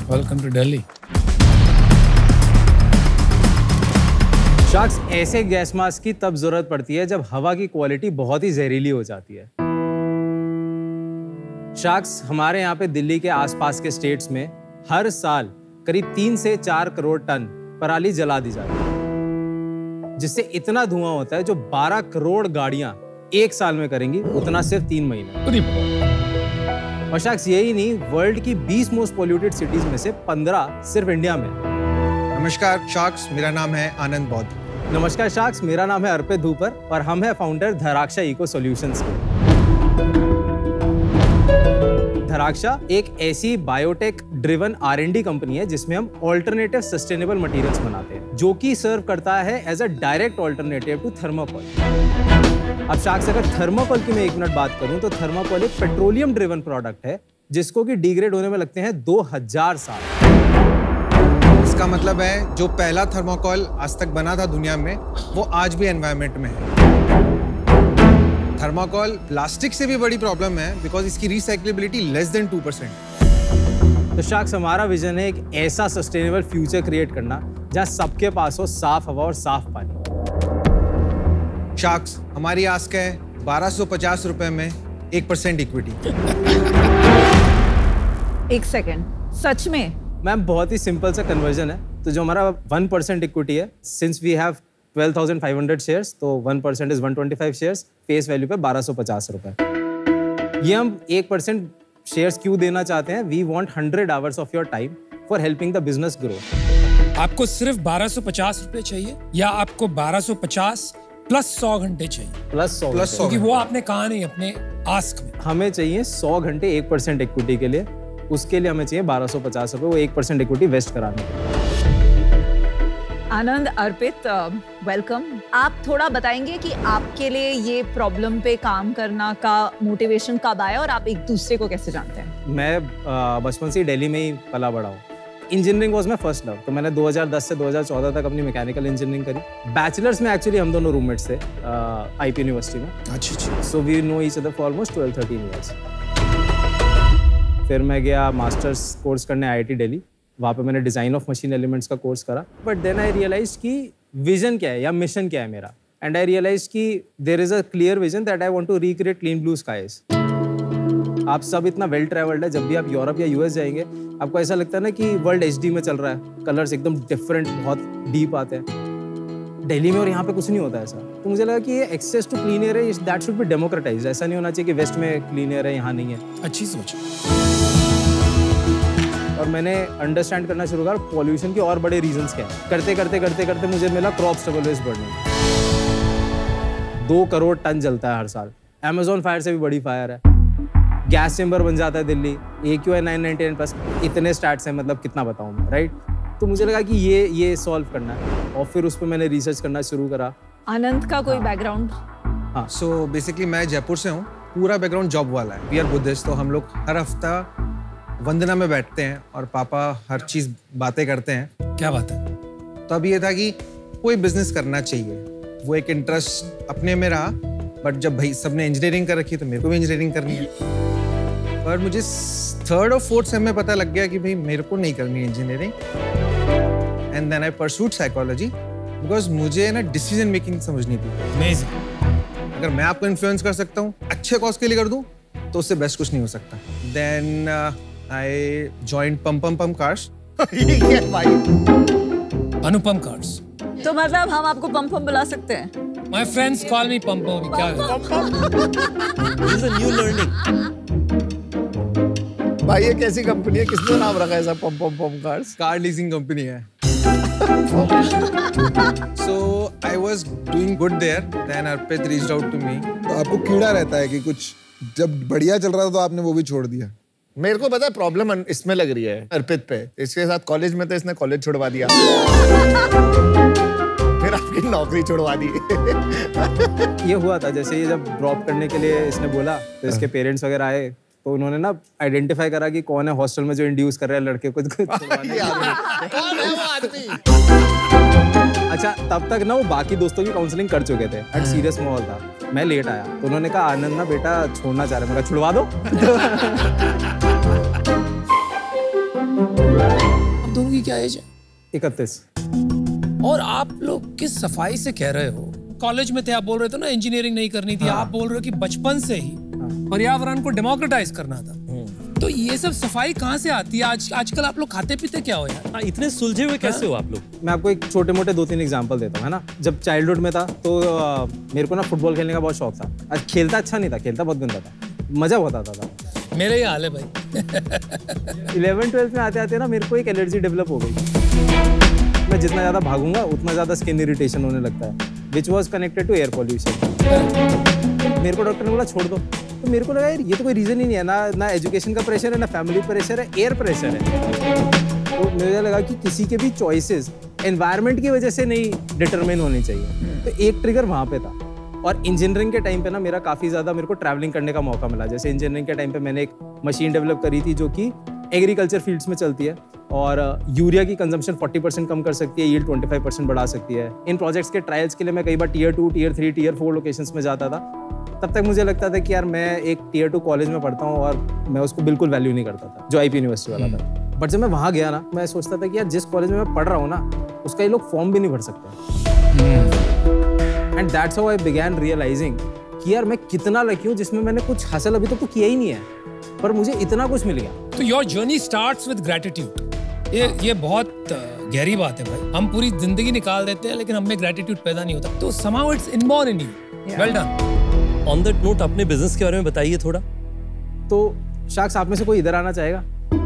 Welcome to Delhi. Sharks, ऐसे gas mask की तब जरूरत पड़ती है जब हवा की क्वालिटी बहुत ही जहरीली हो जाती है। शार्क्स, हमारे यहाँ पे दिल्ली के आसपास के स्टेट्स में हर साल करीब 3 से 4 करोड़ टन पराली जला दी जाती है, जिससे इतना धुआं होता है जो 12 करोड़ गाड़ियां एक साल में करेंगी, उतना सिर्फ 3 महीने। और शार्क्स, यही नहीं, वर्ल्ड की 20 मोस्ट पोल्यूटेड सिटीज में से 15 सिर्फ इंडिया में। नमस्कार शार्क्स, मेरा नाम है आनंद बौद्ध। नमस्कार शार्क्स, मेरा नाम है अर्पित धूपर और हम हैं फाउंडर धराक्षा इको सॉल्यूशंस के। धराक्षा एक ऐसी बायोटेक ड्रिवन R&D कंपनी है जिसमें हम ऑल्टरनेटिव सस्टेनेबल मटेरियल्स बनाते हैं, जो कि सर्व करता है as a direct alternative to thermocol. अब शार्क्स, अगर थर्माकोल की मैं 1 मिनट बात करूं तो थर्माकोल एक पेट्रोलियम ड्रिवन प्रोडक्ट है जिसको कि डिग्रेड होने में लगते हैं 2000 साल। इसका मतलब है जो पहला थर्माकोल आज तक बना था दुनिया में, वो आज भी एनवायरनमेंट में है। थर्माकोल प्लास्टिक से भी बड़ी प्रॉब्लम है बिकॉज इसकी रिसाइक्लेबिलिटी लेस देन 2%। तो शार्क्स, हमारा विजन है एक ऐसा सस्टेनेबल फ्यूचर क्रिएट करना जहां सबके पास हो साफ हवा और साफ पानी। शार्क्स, हमारी आस्क है 1250 रुपए में 1% इक्विटी। 1 सेकेंड, सच में? मैम, बहुत ही सिंपल सा कन्वर्जन है। तो जो हमारा 1% इक्विटी है, सिंस वी हैव 12,500 शेयर्स, तो 1% इज 125 शेयर्स, फेस वैल्यू पे 1250 रुपए। ये हम 1% शेयर्स क्यों देना चाहते हैं? We want 100 hours of your time for helping the business grow. आपको सिर्फ 1250 रुपए चाहिए या आपको 1250 प्लस 100 घंटे चाहिए? प्लस 100, क्योंकि वो आपने कहा नहीं अपने आस्क में। हमें चाहिए 100 घंटे 1% इक्विटी के लिए। उसके लिए हमें चाहिए 1250 रुपए, वो 1% इक्विटी वेस्ट कराने के लिए। आनंद, अर्पित, वेलकम। आप थोड़ा बताएंगे कि आपके लिए ये प्रॉब्लम पे काम करना का मोटिवेशन कब आया और आप एक दूसरे को कैसे जानते हैं? मैं बचपन से ही दिल्ली में ही पला बड़ा हूँ। Engineering was my first love, तो मैंने 2010 से 2014 तक अपनी मैकेनिकल इंजीनियरिंग करी। बैचलर्स में एक्चुअली हम दोनों रूममेट्स थे आईपी यूनिवर्सिटी में। अच्छा। So we know each other for almost 12-13 years. फिर मैं गया मास्टर्स कोर्स करने IIT दिल्ली। वहाँ पे मैंने डिज़ाइन ऑफ मशीन एलिमेंट्स का कोर्स करा। बट देन आई रियलाइज कि विजन क्या है या मिशन क्या है मेरा। एंड आई रियलाइज कि there is a clear vision that I want to recreate clean blue skies. आप सब इतना वेल ट्रैवल्ड है, जब भी आप यूरोप या US जाएंगे आपको ऐसा लगता है ना कि वर्ल्ड HD में चल रहा है, कलर्स एकदम डिफरेंट, बहुत डीप आते हैं। दिल्ली में और यहाँ पे कुछ नहीं होता ऐसा। तो मुझे लगा कि ये एक्सेस टू क्लीन एयर है, दैट शुड बी डेमोक्रेटाइज्ड। ऐसा नहीं होना चाहिए कि वेस्ट में क्लीन एयर है, यहाँ नहीं है। अच्छी सोच। और मैंने अंडरस्टैंड करना शुरू करा पॉल्यूशन के और बड़े रीजंस क्या है। करते मुझे मिला क्रॉप स्टबल वेस्ट बढ़ने। 2 करोड़ टन जलता है हर साल। Amazon फायर से भी बड़ी फायर है। गैस चेंबर बन जाता है दिल्ली। AQI 999+, इतने स्टैट्स हैं, मतलब कितना बताऊं मैं, राइट? तो मुझे लगा कि ये सॉल्व करना है और फिर उस पर मैंने रिसर्च करना शुरू करा। आनंद का कोई बैकग्राउंड? हाँ, सो बेसिकली मैं जयपुर से हूँ। पूरा बैकग्राउंड जॉब वाला है। वी आर बुद्धिस्ट, तो हम लोग हर हफ्ता वंदना में बैठते हैं और पापा हर चीज बातें करते हैं। क्या बात है? तो अब ये था कि कोई बिजनेस करना चाहिए। वो एक इंटरेस्ट अपने में रहा, बट जब भाई सबने इंजीनियरिंग कर रखी तो मेरे को भी इंजीनियरिंग करनी है। पर मुझे 3rd और 4th सेम में पता लग गया कि भाई मेरे को नहीं करनी है engineering. And then I pursued psychology because मुझे ना डिसीजन मेकिंग समझनी थी। अमेजिंग। अगर मैं आपको इन्फ्लुएंस कर सकता हूँ, अच्छे कॉज के लिए कर दूँ, तो उससे बेस्ट कुछ नहीं हो सकता। Then I joined Pum Cars. Anupam cars. तो मतलब हम आपको पम बुला सकते हैं? My friends call me Pum Pum। क्या This is a new learning. भाई ये कैसी कंपनी है? किसने नाम रखा है ऐसा Pum cars? Car leasing company है। So I was doing good there. Then Arpit reached out to me. तो आपको कीड़ा रहता है कि कुछ जब बढ़िया चल रहा था तो आपने वो भी छोड़ दिया? मेरे को पता है प्रॉब्लम इसमें लग रही है अर्पित पे। इसके साथ कॉलेज में तो इसने कॉलेज छुड़वा दिया, फिर आपकी नौकरी छुड़वा दी। ये हुआ था जैसे ये जब ड्रॉप करने के लिए इसने बोला तो इसके पेरेंट्स वगैरह आए, तो उन्होंने ना आइडेंटिफाई करा कि कौन है हॉस्टल में जो इंड्यूस कर रहा है लड़के को छुड़वाने। कौन है वो आदमी? अच्छा, तब तक ना वो बाकी दोस्तों की काउंसलिंग कर चुके थे। बट सीरियस माहौल था। मैं लेट आया तो उन्होंने कहा आनंद ना बेटा छोड़ना चाह रहे हैं। मैं कहा छुड़वा दो। क्या एज है? 31। और आप लोग किस सफाई से कह रहे हो? कॉलेज में थे, आप बोल रहे थे ना इंजीनियरिंग नहीं करनी थी। आप बोल रहे हो कि बचपन से ही पर्यावरण को डेमोक्रेटाइज करना था। तो ये सब सफाई कहाँ से आती है? आजकल आप लोग खाते पीते क्या हो यार? इतने सुलझे हुए कैसे हो आप लोग? मैं आपको एक छोटे मोटे 2-3 एग्जांपल देता हूँ, है ना। जब चाइल्डहुड में था तो मेरे को ना फुटबॉल खेलने का बहुत शौक था। खेलता अच्छा नहीं था, खेलता बहुत गंदा था, मजा बहुत आता था। मेरे ही हाल है भाई। 11th-12th में आते आते ना मेरे को एक एलर्जी डेवलप हो गई। मैं जितना ज्यादा भागूंगा उतना ज्यादा स्किन इरिटेशन होने लगता है, which was connected to air pollution. मेरे को डॉक्टर ने बोला छोड़ दो, तो मेरे को लगा यार ये तो कोई रीजन ही नहीं है, ना एजुकेशन का प्रेशर है, ना फैमिली प्रेशर है, एयर प्रेशर है। तो मुझे लगा कि किसी के भी चॉइसेस एनवायरनमेंट की वजह से नहीं डिटरमाइन होनी चाहिए। तो एक ट्रिगर वहाँ पे था। और इंजीनियरिंग के टाइम पे ना मेरा काफ़ी ज़्यादा मेरे को ट्रैवलिंग करने का मौका मिला। जैसे इंजीनियरिंग के टाइम पे मैंने एक मशीन डेवलप करी थी जो कि एग्रीकल्चर फील्ड्स में चलती है और यूरिया की कंजम्पशन 40% कम कर सकती है, यील्ड 25% बढ़ा सकती है। इन प्रोजेक्ट्स के ट्रायल्स के लिए मैं कई बार Tier 2, Tier 3, Tier 4 लोकेशंस में जाता था। तब तक मुझे लगता था कि यार मैं एक Tier 2 कॉलेज में पढ़ता हूँ और मैं उसको बिल्कुल वैल्यू नहीं करता था, जो IP यूनिवर्सिटी वाला था। बट जब मैं वहाँ गया ना, मैं सोचता था कि यार जिस कॉलेज में मैं पढ़ रहा हूँ ना, उसका ये लोग फॉर्म भी नहीं भर सकते। And that's how I began realising कि यार मैं कितना लकी हूँ जिसमें मैंने कुछ हासिल अभी तक तो किया ही नहीं है, पर मुझे इतना कुछ मिल गया। तो your journey starts with gratitude. ये बहुत गहरी बात है भाई। हम पूरी जिंदगी निकाल देते हैं लेकिन हमें ग्रेटिट्यूड पैदा नहीं होता। तो somehow it's inborn in you. Well done. On that note अपने बिजनेस के बारे में बताइए थोड़ा। तो शाक्स आप में से कोई इधर आना चाहेगा?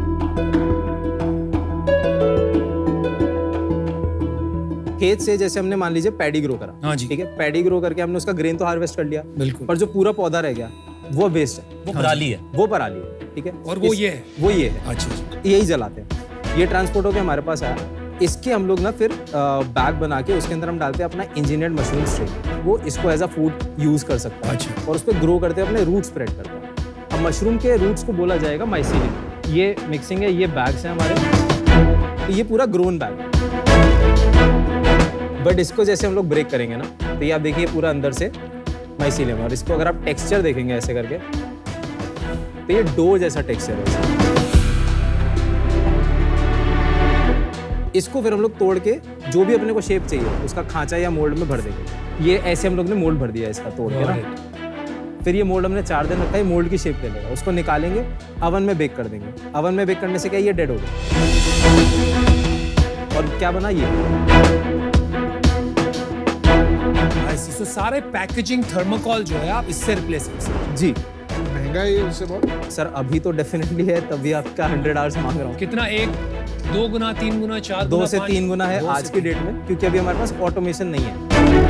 खेत से जैसे हमने मान लीजिए पैडी ग्रो करा। हाँ जी। ठीक है, पैडी ग्रो करके हमने उसका ग्रेन तो हार्वेस्ट कर लिया, बिल्कुल। पर जो पूरा पौधा रह गया वो वेस्ट है, वो पराली है। वो पराली है। ठीक है, और वो ये है। वो ये है। अच्छा। यही जलाते हैं। ये ट्रांसपोर्ट होकर हमारे पास आया। इसके हम लोग ना फिर बैग बना के उसके अंदर हम डालते हैं अपना इंजीनियर्ड मशरूम स्ट्रेन। वो इसको एज अ फूड यूज कर सकता है। अच्छा। और उस पर ग्रो करते हैं, अपने रूट स्प्रेड करते हैं। अब मशरूम के रूट्स को बोला जाएगा माइसीलियम। ये मिक्सिंग है, ये बैग्स हैं हमारे, तो ये पूरा ग्रोन बैग है। बट इसको जैसे हम लोग ब्रेक करेंगे ना, तो ये आप देखिए पूरा अंदर से माइसीलियम। और इसको अगर आप टेक्सचर देखेंगे ऐसे करके, तो ये डो जैसा टेक्सचर है। इसको फिर हम लोग तोड़ के जो भी अपने को शेप चाहिए उसका खांचा या मोल्ड में भर देंगे। ये ऐसे हम लोग ने मोल्ड भर दिया इसका तोड़ के ना। फिर ये मोल्ड हमने 4 दिन रखा है, मोल्ड की शेप ले लेगा। उसको निकालेंगे, अवन में बेक कर देंगे। अवन में बेक करने से क्या ये डेड हो गया। और क्या बना ये। तो सारे पैकेजिंग थर्मोकॉल जो है आप इससे रिप्लेस कर सकते हैं। जी महंगा है उससे बहुत। सर अभी तो डेफिनेटली है, तभी आपका 100 आवर्स मांग रहा हूँ। कितना? 1, 2 गुना, 3 गुना, 4 2 गुना, से 5? 3 गुना है आज की डेट में, क्योंकि अभी हमारे पास ऑटोमेशन नहीं है।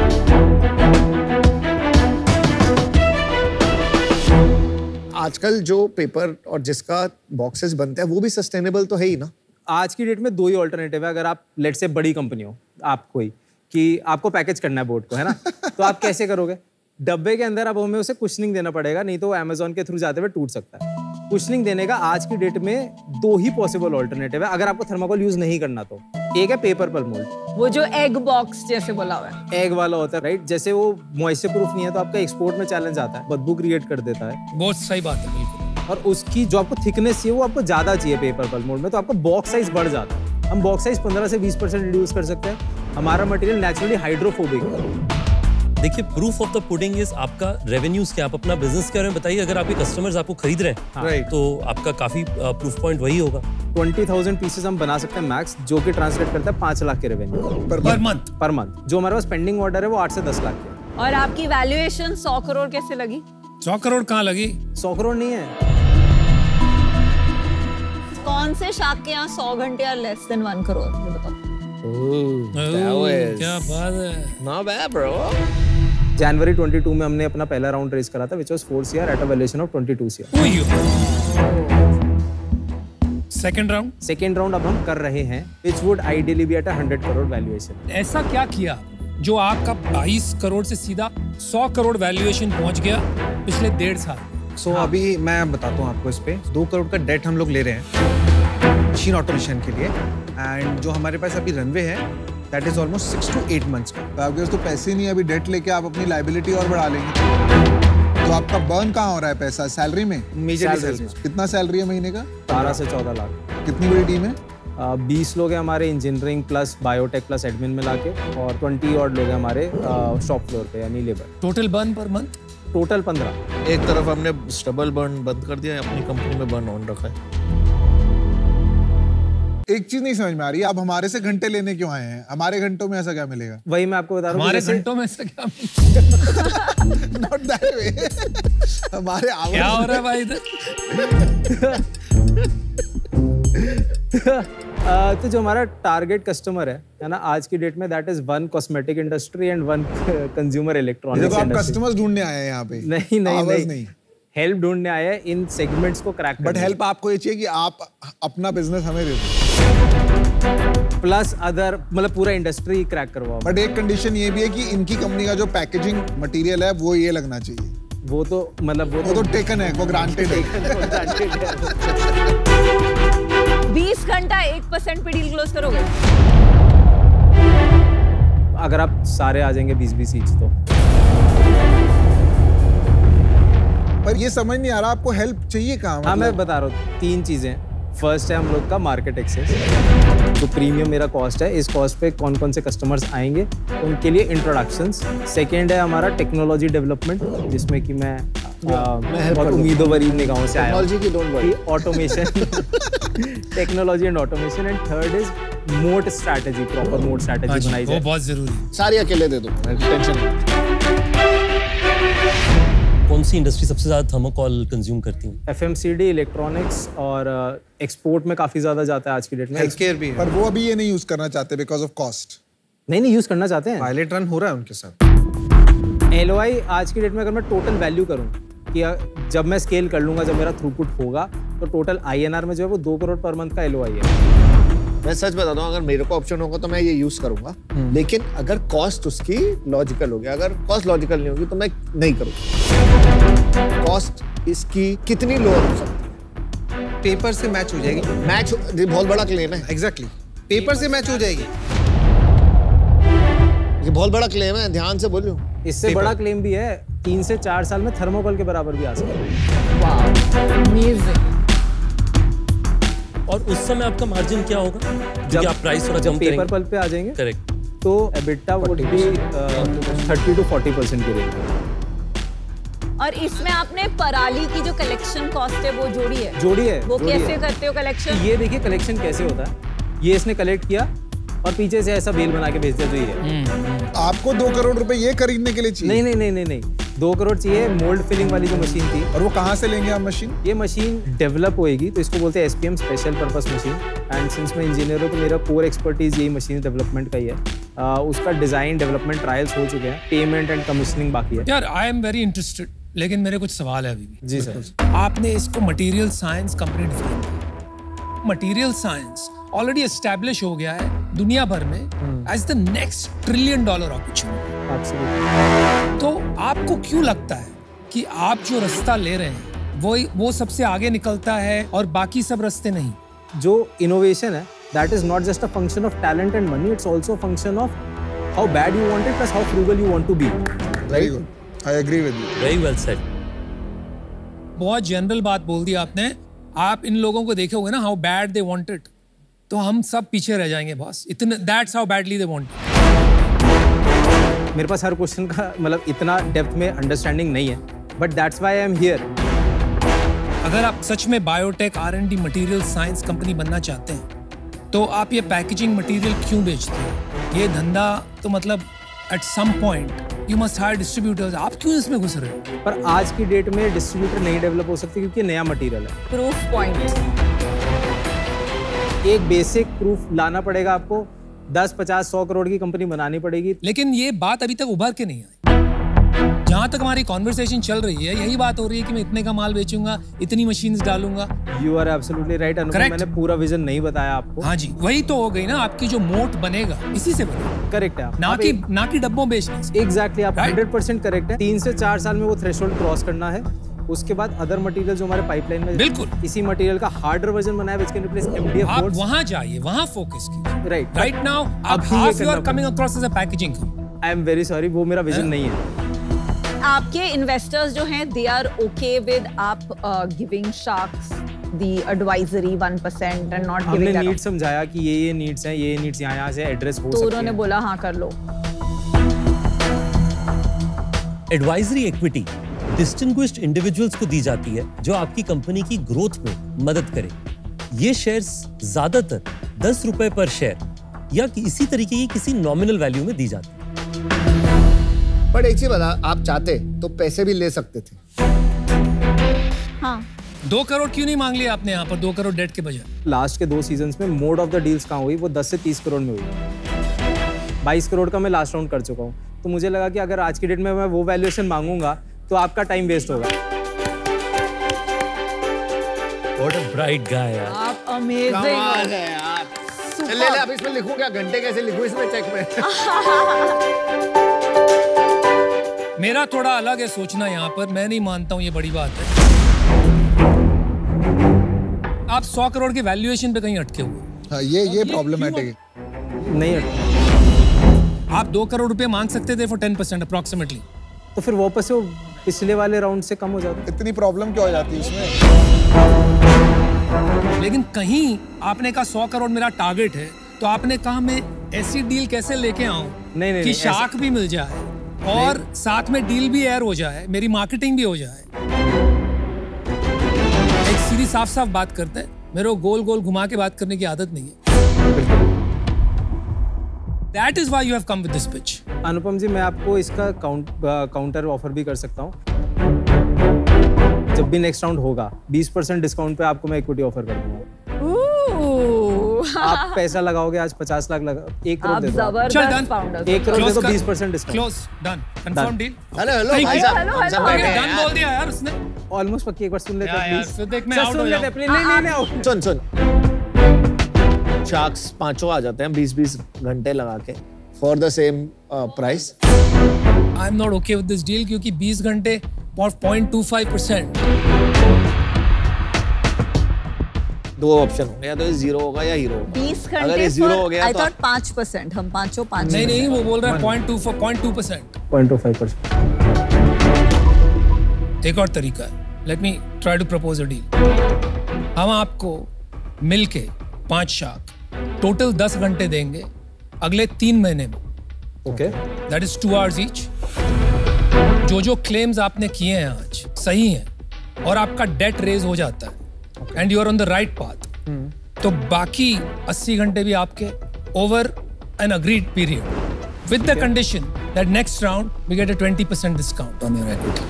आजकल जो पेपर और जिसका बॉक्सेस बनते हैं वो भी सस्टेनेबल तो है ही ना। आज की डेट में 2 ही ऑल्टरनेटिव है। अगर आप लेट से बड़ी कंपनी हो, आप कोई कि आपको पैकेज करना है बोर्ड को, है ना, तो आप कैसे करोगे? डब्बे के अंदर अब हमें उसे कुशनिंग देना पड़ेगा, नहीं तो वो अमेजोन के थ्रू जाते हुए टूट सकता है। कुशनिंग देने का आज की डेट में 2 ही पॉसिबल ऑल्टरनेटिव है अगर आपको थर्माकोल यूज नहीं करना तो। एक है पेपर पर मोल्ड, वो जो एग बॉक्स जैसे बोला हुआ है, एग वाला होता है, राइट। जैसे वो मॉइस्चर प्रूफ नहीं है तो आपका एक्सपोर्ट में चैलेंज आता है, बदबू क्रिएट कर देता है। बहुत सही बात है, बिल्कुल। और उसकी जो आपको थिकनेस चाहिए वो आपको ज्यादा चाहिए पेपर पर मोल्ड में, तो आपका बॉक्स साइज बढ़ जाता है। हम बॉक्स साइज 15 से 20% रिड्यूस कर सकते हैं। हमारा मटेरियल नेचुरली हाइड्रोफोबिक है। देखिए, proof of the pudding is आपका रेवेन्यूज क्या, आप अपना बिजनेस के बारे में बताइए। अगर आपके कस्टमर्स आपको खरीद रहे हैं Right. तो आपका काफी प्रूफ पॉइंट वही होगा। 20,000 पीसेस हम बना सकते हैं मैक्स, जो कि ट्रांसलेट करता है 5 लाख के रेवेन्यू पर मंथ। जो हमारे पास पेंडिंग ऑर्डर है वो 8 से 10 लाख के। और आपकी वैल्यूएशन 100 करोड़ कैसे लगी? 100 करोड़ कहाँ लगी? 100 करोड़ नहीं है। कौन से शाख के यहाँ 100 घंटे या लेस देन 1 करोड़? ये बताओ। क्या बात है। Not bad, bro. जनवरी 22 में हमने अपना पहला राउंड रेज करा था, which was 4 CR at a valuation of 22 CR। Second round? Second round अब हम कर रहे हैं, which would ideally be at a 100 crore valuation. ऐसा क्या किया जो आपका 22 करोड़ से सीधा 100 करोड़ वैल्यूएशन पहुंच गया पिछले 1.5 साल? सो अभी मैं बताता हूँ आपको। इस पे 2 करोड़ का डेट हम लोग ले रहे हैं मशीन ऑटोमेशन के लिए। एंड जो हमारे पास अभी रनवे है that is almost 6 to 8 months का। तो आपके पास तो पैसे नहीं है, अभी डेट लेके आप अपनी लाइबिलिटी और बढ़ा लेंगे। तो आपका बर्न कहाँ हो रहा है पैसा? सैलरी में? मेजरली कितना सैलरी है महीने का? 12 से 14 लाख। कितनी बड़ी टीम है? 20 लोग हैं हमारे engineering plus biotech plus admin मिला के, और 20 और लोग हैं हमारे शॉप फ्लोर पे यानी labour. Total burn per month? Total 15। एक तरफ हमने स्टबल बर्न बंद कर दिया, अपनी कंपनी में बर्न ऑन रखा है। एक चीज नहीं समझ में आ रही, आप हमारे से घंटे लेने क्यों आए हैं? हमारे घंटों में ऐसा क्या मिलेगा? वही मैं आपको बता रहा हूँ। हमारे घंटों में ऐसा क्या मिलेगा? Not that way. हमारे क्या हो रहा है भाई इधर? तो जो हमारा टारगेट कस्टमर है ना आज की डेट में, that is 1 cosmetic industry and 1 consumer electronics आप इंडस्ट्री। कस्टमर्स ढूंढने आए हैं यहाँ पे? नहीं, हेल्प ढूंढने आए हैं इन सेगमेंट्स को क्रैक। बट हेल्प आपको ये चाहिए कि आप अपना बिजनेस हमें दे दो, प्लस अदर मतलब पूरा इंडस्ट्री क्रैक करवाओ। बट एक कंडीशन ये भी है कि इनकी कंपनी का जो पैकेजिंग मटेरियल है वो ये लगना चाहिए। वो तो मतलब वो तो टेकन है, वो ग्रांटेड है। 20 घंटा 1% पे डील क्लोज करोगे? अगर आप सारे आ जाएंगे 20-20 ईच तो। पर ये समझ नहीं आ रहा आपको हेल्प चाहिए कहाँ? हाँ मैं बता रहा हूँ, 3 चीजें। फर्स्ट है हम लोग का मार्केट एक्सेस, जो प्रीमियम मेरा कॉस्ट है, इस कॉस्ट पे कौन कौन से कस्टमर्स आएंगे उनके लिए इंट्रोडक्शंस। सेकेंड है हमारा टेक्नोलॉजी डेवलपमेंट, जिसमें कि मैं बहुत उम्मीदों भरी निगाहों से आया हूँ। Automation, technology and automation. And third is moat strategy, proper moat strategy बनाई जाए। वो बहुत जरूरी है। सारी अकेले दे दो, टेंशन नहीं। कौन सी इंडस्ट्री सबसे ज्यादा थर्मोकॉल कंज्यूम करती है? FMCD, इलेक्ट्रॉनिक्स और एक्सपोर्ट में काफी ज्यादा जाता है आज की डेट में। हेल्थ केयर भी है। पर वो अभी ये नहीं यूज करना चाहते बिकॉज ऑफ कॉस्ट। नहीं यूज करना चाहते हैं। पायलट रन हो रहा है उनके साथ। LOI आज की डेट में अगर मैं टोटल वैल्यू करूं कि जब मैं स्केल कर लूंगा, जब मेरा थ्रूपुट होगा, तो टोटल INR में जो है वो 2 करोड़ पर मंथ का LOI है। मैं सच बताता हूँ, अगर मेरे को ऑप्शन होगा तो मैं ये यूज करूंगा, लेकिन अगर कॉस्ट उसकी लॉजिकल होगी, अगर कॉस्ट लॉजिकल नहीं होगी तो मैं नहीं करूंगा। कॉस्ट इसकी कितनी लोअर हो सकती है? पेपर से मैच हो जाएगी। मैच बहुत बड़ा क्लेम है। एग्जैक्टली, पेपर से मैच हो जाएगी। ये बहुत बड़ा क्लेम है, ध्यान से बोलियो। इससे बड़ा क्लेम भी है, 3 से 4 साल में थर्मोकॉल के बराबर भी आ सकता है। अमेजिंग। और उस समय आपका मार्जिन क्या होगा जब आप प्राइस थोड़ा जब कम पेपर करेंगे? पल्प पे आ जाएंगे करेक्ट। तो EBITDA वुड बी 30 to 40% की रेंज में। और इसमें आपने पराली की जो कलेक्शन कॉस्ट है वो जोड़ी है? जोड़ी है। वो जोड़ी कैसे है। करते हो कलेक्शन? ये देखिए कलेक्शन कैसे होता है। ये इसने कलेक्ट किया और पीछे से ऐसा बेल बना के भेज दिया, जो ये है। आपको 2 करोड़ रुपए ये खरीदने के लिए चाहिए? नहीं, 2 करोड़ चाहिए मोल्ड फिलिंग वाली जो मशीन थी। और वो कहाँ से लेंगे आप मशीन? ये मशीन डेवलप होएगी, तो इसको बोलते हैं SPM, special purpose machine. And since मैं इंजीनियर हूँ तो मेरा कोर एक्सपर्टीज यही मशीन डेवलपमेंट का ही है। उसका डिजाइन डेवलपमेंट ट्रायल्स हो चुके हैं, पेमेंट एंड कमीशनिंग बाकी है। यार आई एम वेरी इंटरेस्टेड, लेकिन मेरे कुछ सवाल है अभी भी। जी सर। आपने इसको मटेरियल साइंस कंपनी डिफाइन किया। मटेरियल साइंस ऑलरेडी एस्टैब्लिश हो गया है दुनिया भर में as the next $1 trillion opportunity. तो आपको क्यों लगता है कि आप जो रास्ता ले रहे हैं वो सबसे आगे निकलता है और बाकी सब रास्ते नहीं? जो इनोवेशन है, that is not just a function of talent and money, it's also function of how bad you want it plus how frugal you want to be. Very good, I agree with you. Very well said. बहुत general बात बोल दी आपने। आप इन लोगों को देखे होंगे ना, how bad they want it, तो हम सब पीछे रह जाएंगे बॉस। इतने that's how badly they want it. मेरे पास हर क्वेश्चन का मतलब इतना डेप्थ में अंडरस्टैंडिंग नहीं है, but that's why I am here. अगर आप सच में biotech R&D material science company बनना चाहते हैं तो आप ये पैकेजिंग मटेरियल क्यों बेचते हैं? ये धंधा तो मतलब at some point you must hire distributors. आप क्यों इसमें घुस रहे हो? पर आज की डेट में डिस्ट्रीब्यूटर नहीं डेवलप हो सकते क्योंकि नया मटेरियल है। Proof point. एक बेसिक प्रूफ लाना पड़ेगा आपको, 10, 50, 100 करोड़ की कंपनी बनानी पड़ेगी। लेकिन ये बात अभी तक उभर के नहीं आई। जहां तक हमारी कॉन्वर्सेशन चल रही है यही बात हो रही है कि मैं इतने का माल बेचूंगा, इतनी मशीन्स डालूंगा। You are absolutely right Anupam, मैंने पूरा विजन नहीं बताया आपको। हाँ जी, वही तो हो गई ना, आपकी जो मोट बनेगा इसी से बनेगा। करेक्ट है, ना कि डब्बों बेचने से। एग्जैक्टली, आप 100% करेक्ट है। 3 से 4 साल में वो थ्रेशोल्ड क्रॉस करना है। उसके बाद अदर मटेरियल जो हमारे पाइपलाइन में, बिल्कुल इसी मटेरियल का हार्डर वर्जन बनाया व्हिच कैन रिप्लेस MDF आप बोर्ड्स। वहां जाइए, वहां फोकस कीजिए। राइट नाउ आप half you are coming across as a packaging. I am very sorry, वो मेरा विजन नहीं है। आपके इन्वेस्टर्स जो हैं they are okay with you giving sharks the advisory 1% and not हमने giving that नीड option. समझाया कि ये नीड्स हैं, ये नीड्स यहाँ से एड्रेस हो तो सकती उन्होंने हैं। बोला हाँ कर लो. एडवाइजरी इक्विटी डिस्टिंग्विश्ड इंडिविजुअल्स को दी जाती है जो आपकी कंपनी की ग्रोथ में मदद करे। ये शेयर्स ज्यादातर 10 रुपए पर शेयर या इसी तरीके की किसी नॉमिनल वैल्यू में दी जाती है। बट एक चीज बता, आप चाहते तो पैसे भी ले सकते थे। हाँ. 2 करोड़ क्यों नहीं मांग लिया आपने यहाँ पर 2 करोड़ डेट के बजाय? लास्ट के 2 सीजन्स में मोड ऑफ द डील्स कहाँ हुई, वो 10 से 30 करोड़ में हुई। 22 करोड़ का मैं लास्ट राउंड कर चुका हूँ, तो मुझे लगा कि अगर आज की डेट में मैं वो वैल्यूएशन मांगूंगा तो आपका टाइम वेस्ट होगा। What a bright guy यार। आप amazing हो. है यार। ले ले, अब इसमें लिखूं क्या? घंटे कैसे लिखूं इसमें चेक में? मेरा थोड़ा अलग है सोचना यहाँ पर, मैं नहीं मानता हूँ ये बड़ी बात है। आप 100 करोड़ की वैल्यूएशन पे कहीं अटके हुए। हाँ, ये प्रॉब्लमेटिक है। नहीं, आप 2 करोड़ रुपए मांग सकते थे फॉर 10% अप्रोक्सीमेटली। तो फिर वापस से वो पिछले वाले राउंड से कम हो जाता। इतनी प्रॉब्लम क्यों हो जाती है इसमें? लेकिन कहीं आपने कहा 100 करोड़ मेरा टारगेट है, तो आपने कहा मैं ऐसी डील कैसे लेके आऊं नहीं, कि शार्क भी मिल जाए और साथ में डील भी एयर हो जाए, मेरी मार्केटिंग भी हो जाए। एक सीधी साफ साफ बात करते हैं, मेरे को गोल गोल घुमा के बात करने की आदत नहीं है। That is why you have come with this pitch. अनुपम जी, मैं आपको इसका काउंटर ऑफर भी कर सकता हूँ। जब भी नेक्स्ट राउंड होगा 20% डिस्काउंट पे आपको मैं इक्विटी ऑफर कर दूंगा। आप पैसा लगाओगे आज 50 लाख लगा, 1 करोड़ आप दे दो। चल जबरदस्त डन। फाउंडर. 1 करोड़ दे Close दो, कर। 20% discount. Close done confirm deal. Hello hello Thank भाई you. साहब, हेलो, हम सब हेलो। बैठे हैं डन बोल यार। दिया यार उसने। ऑलमोस्ट पक्की, एक बार सुन लेते यार, प्लीज। फिर देख मैं सर, out सुन हो लेते जाऊं। प्लीज। नहीं out। सुन शार्क्स पांचों आ जाते हैं 20-20 घंटे लगा के for the same price. I am not okay with this deal क्योंकि 20 घंटे और 0.25%। 2 ऑप्शन होंगे, या तो ये 0 होगा या हीरो होगा। 20 अगर घंटे ये 0 हो गया आई तो थॉट 5%. हम पांचों 5. नहीं नहीं, वो बोल रहा है 0.2%। 0.25%। एक और तरीका है, let me try to propose a deal. हम आपको मिलके 5 शार्क टोटल 10 घंटे देंगे अगले 3 महीने में। Okay, that is 2 hours each। जो क्लेम्स आपने किए हैं आज सही हैं और आपका डेट रेज हो जाता है and you are on the right path, तो बाकी 80 घंटे भी आपके over an agreed period with the condition that next round we get a 20% discount on your equity.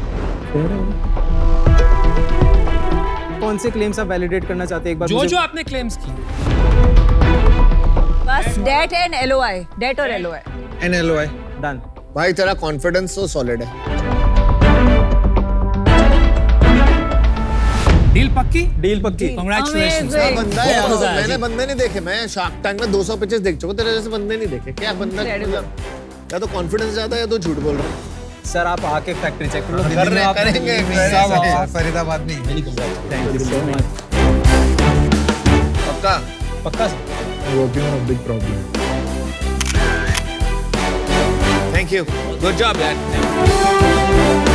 कौन से क्लेम्स आप वैलिडेट करना चाहते हैं एक बार जो आपने क्लेम्स किए। बस डेट एंड LOI. डेट और LOI. NLOI। डन। भाई तेरा कॉन्फिडेंस तो सॉलिड है। डील पक्की? डील पक्की। कांग्रेचुलेशंस। Amazing. बंदा बहुत यार, मजा आया मैंने जी। बंदे नहीं देखे। मैं शार्क टैंक में 200 पिचेस देख चुका, तेरे जैसे बंदे नहीं देखे। क्या बंदा, Incredible. या तो कॉन्फिडेंस ज्यादा है या तो झूठ बोल रहा है। सर, आप आके फैक्ट्री चेक कर लो। कर रहे हैं, करेंगे। फरीदाबाद नहीं। Thank you so much. पक्का पक्का। Working on a big problem. Thank you, good job यार।